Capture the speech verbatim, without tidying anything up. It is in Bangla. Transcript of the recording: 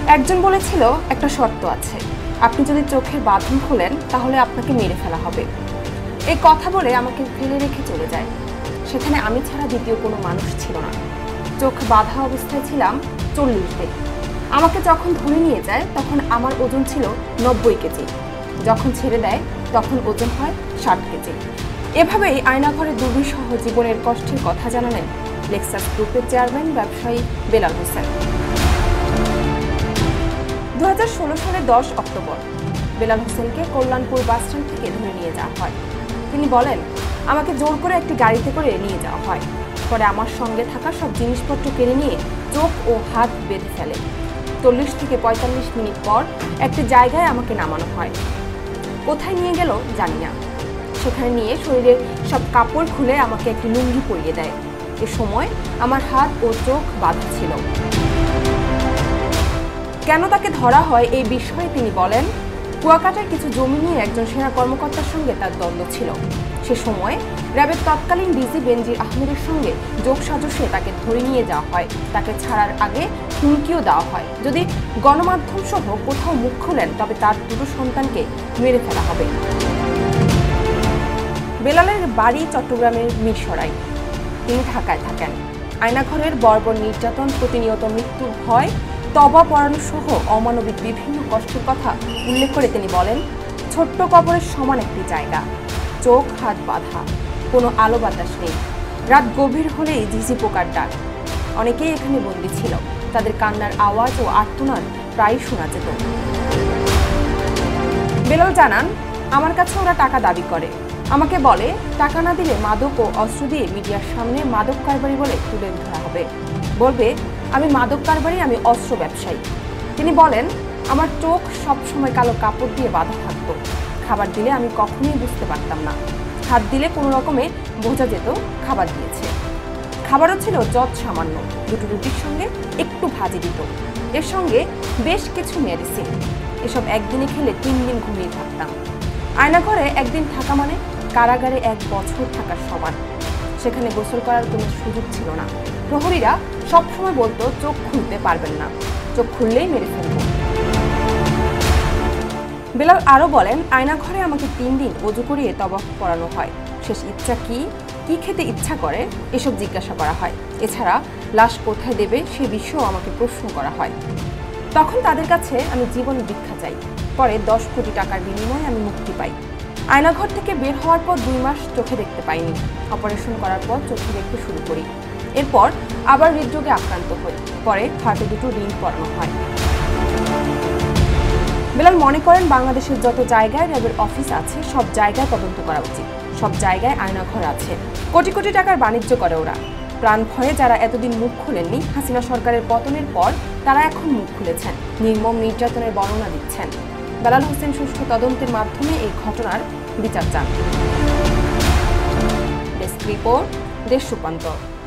একজন বলেছিল একটা শর্ত আছে, আপনি যদি চোখের বাঁধন খোলেন তাহলে আপনাকে মেরে ফেলা হবে। এই কথা বলে আমাকে ফেলে রেখে চলে যায়। সেখানে আমি ছাড়া দ্বিতীয় কোনো মানুষ ছিল না। চোখ বাঁধা অবস্থায় ছিলাম চল্লিশ দিন। আমাকে যখন ধরে নিয়ে যায় তখন আমার ওজন ছিল নব্বই কেজি, যখন ছেড়ে দেয় তখন ওজন হয় ষাট কেজি। এভাবেই আয়নাঘরে দুর্বিষহ জীবনের কষ্টের কথা জানালেন লেক্সাস গ্রুপের চেয়ারম্যান ব্যবসায়ী বেলাল হোসেন। দু হাজার ষোলো সালের দশ অক্টোবর বেলাল হোসেনকে কল্যাণপুর বাসস্ট্যান্ড থেকে ধরে নিয়ে যাওয়া হয়। তিনি বলেন, আমাকে জোর করে একটি গাড়িতে করে নিয়ে যাওয়া হয়। পরে আমার সঙ্গে থাকা সব জিনিসপত্র কেড়ে নিয়ে চোখ ও হাত বেঁধে ফেলে। চল্লিশ থেকে পঁয়তাল্লিশ মিনিট পর একটি জায়গায় আমাকে নামানো হয়। কোথায় নিয়ে গেল জানি না। সেখানে নিয়ে শরীরের সব কাপড় খুলে আমাকে একটি লুঙ্গি পরিয়ে দেয়। এ সময় আমার হাত ও চোখ বাঁধা ছিল। কেন তাকে ধরা হয় এই বিষয়ে তিনি বলেন, কুয়াকাটায় কিছু জমি নিয়ে একজন সেনা কর্মকর্তার সঙ্গে তার দ্বন্দ্ব ছিল। সে সময় র্যাবের তৎকালীন ডিজি বেনজির আহমেদের সঙ্গে যোগসাজশে তাকে ধরে নিয়ে যাওয়া হয়। তাকে ছাড়ার আগে হুমকিও দেওয়া হয়, যদি গণমাধ্যম সহ কোথাও মুখ খোলেন তবে তার দুটো সন্তানকে মেরে ফেলা হবে। বেলালের বাড়ি চট্টগ্রামের মিরসরাই। তিনি ঢাকায় থাকেন। আয়নাঘরের বর্বর নির্যাতন, প্রতিনিয়ত মৃত্যুর ভয়, তবা পড়ানো সহ অমানবিক বিভিন্ন কষ্টের কথা উল্লেখ করে তিনি বলেন, ছোট্ট কবরের সমান একটি জায়গা, চোখ হাত বাঁধা, কোনো আলো বাতাস নেই। রাত গভীর হলেই ঝিঝি পোকার ডাক। অনেকেই এখানে বন্দী ছিল। তাদের কান্নার আওয়াজ ও আর্তনাদ প্রায় শোনা যেত। বেলাল জানান, আমার কাছে ওরা টাকা দাবি করে। আমাকে বলে, টাকা না দিলে মাদক ও অস্ত্র দিয়ে মিডিয়ার সামনে মাদক কারবারি বলে তুলে ধরা হবে। বলবে আমি মাদক কারবারি, আমি অস্ত্র ব্যবসায়ী। তিনি বলেন, আমার চোখ সবসময় কালো কাপড় দিয়ে বাঁধা থাকতো। খাবার দিলে আমি কখনোই বুঝতে পারতাম না। হাত দিলে কোনো রকমে বোঝা যেত খাবার দিয়েছে। খাবারও ছিল যৎ সামান্য, দুটো রুটির সঙ্গে একটু ভাজি দিত, এর সঙ্গে বেশ কিছু মেডিসিন। এসব একদিনে খেলে তিন দিন ঘুমিয়ে থাকতাম। আয়নাঘরে একদিন থাকা মানে কারাগারে এক বছর থাকার সমান। সেখানে গোসল করার কোনো সুযোগ ছিল না। প্রহরীরা সবসময় বলতো, চোখ খুলতে পারবেন না, চোখ খুললেই মেরে ফেলব। বেলাল আরও বলেন, আয়নাঘরে আমাকে তিন দিন ওযু করিয়ে তওয়াফ করানো হয়। শেষ ইচ্ছা কি, কি খেতে ইচ্ছা করে এসব জিজ্ঞাসা করা হয়। এছাড়া লাশ কোথায় দেবে সে বিষয়েও আমাকে প্রশ্ন করা হয়। তখন তাদের কাছে আমি জীবন ভিক্ষা চাই। পরে দশ কোটি টাকার বিনিময়ে আমি মুক্তি পাই। আয়নাঘর থেকে বের হওয়ার পর দুই মাস চোখে দেখতে পাইনি। অপারেশন করার পর চোখে দেখতে শুরু করি। এরপর আবার হৃদরোগে আক্রান্ত হই। পরে হার্টে দুটো রিং পরানো হয়। বেলাল মনে করেন, বাংলাদেশের যত জায়গায় র্যাবের অফিস আছে সব জায়গায় তদন্ত করা উচিত। সব জায়গায় আয়নাঘর আছে। কোটি কোটি টাকার বাণিজ্য করে ওরা। প্রাণ ভয়ে যারা এতদিন মুখ খুলেননি, হাসিনা সরকারের পতনের পর তারা এখন মুখ খুলেছেন, নির্মম নির্যাতনের বর্ণনা দিচ্ছেন। বেলাল হোসেন সুষ্ঠু তদন্তের মাধ্যমে এই ঘটনার বিচার চান। ডেস্ক রিপোর্ট, দেশ রূপান্তর।